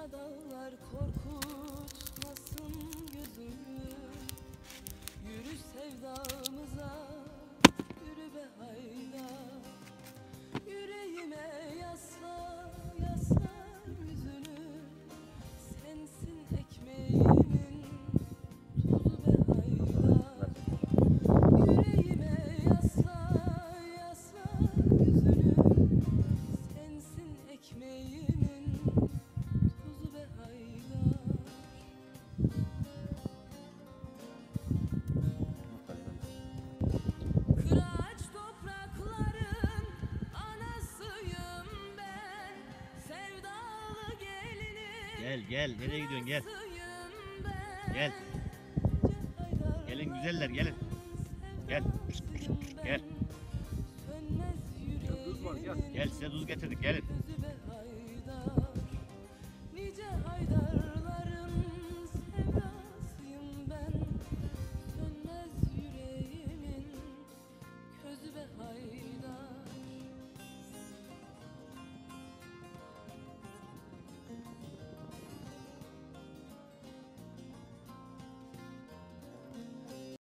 Kara dağlar korkutmasın gözümü. Yürü sevdamıza, yürü be hayda. Yüreğime yasla, yasla yüzünü. Sensin ekmeğimin tuzu be hayda. Yüreğime yasla, yasla yüzünü. Sensin ekmeğimin tuzu be hayda. Kıraç toprakların anasıyım ben. Sevdalı gelinin Gel nereye gidiyorsun gel. kızıyım ben. Gel. Gelin güzeller gelin. Gel. Gel. Sönmez yüreğim. Gel size tuz getirdik gelin.